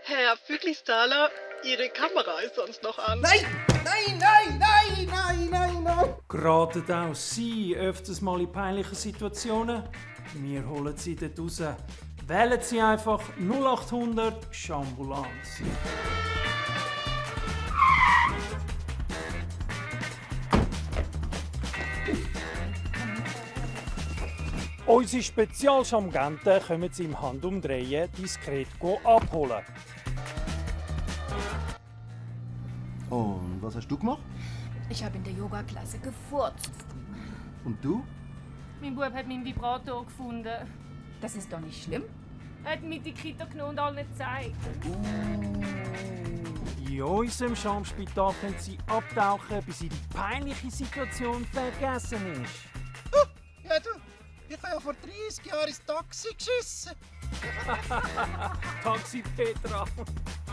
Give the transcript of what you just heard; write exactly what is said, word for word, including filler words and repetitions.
Herr Füglistaler, Ihre Kamera ist sonst noch an. Nein, nein, nein, nein, nein, nein, nein. Geraten auch Sie öfters mal in peinliche Situationen? Wir holen Sie dort raus. Wählen Sie einfach null acht hundert Chambulanz. Unsere Spezialschamgenten können Sie im Handumdrehen diskret abholen. Und was hast du gemacht? Ich habe in der Yoga-Klasse gefurzt. Und du? Mein Bub hat meinen Vibrator gefunden. Das ist doch nicht schlimm. Er hat mich in die Kita genommen und allen gezeigt. In unserem Schamspital können Sie abtauchen, bis Ihre peinliche Situation vergessen ist. Oh, ja du, ich habe ja vor dreissig Jahren ins Taxi geschissen. Taxi Petra.